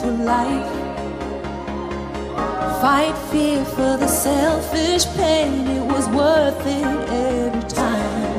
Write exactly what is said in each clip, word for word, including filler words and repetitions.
for life. Fight fear for the selfish pain, it was worth it every time.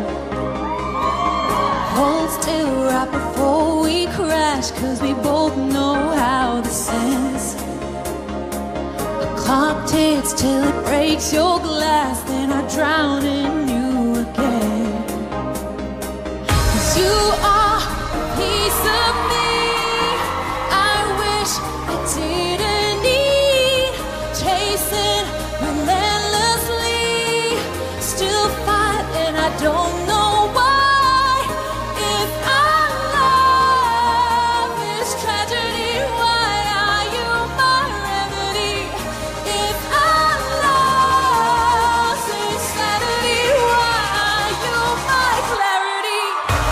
Hold still right before we crash, cause we both know how this ends. The clock ticks till it breaks your glass, then I drown in you again. Cause you are a piece of me I wish I didn't need. Chasing relentlessly, still fight and I don't know why. If our love is tragedy, why are you my remedy? If our love's insanity, why are you my clarity?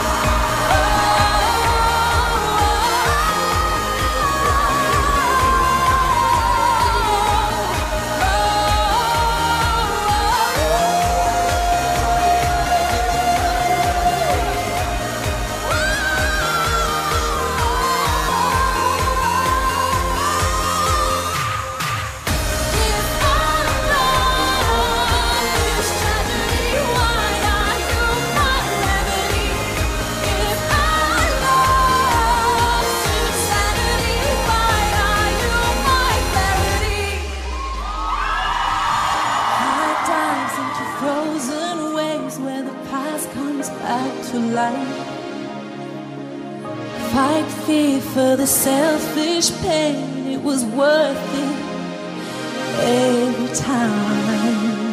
To life, fight fear for the selfish pain, it was worth it every time.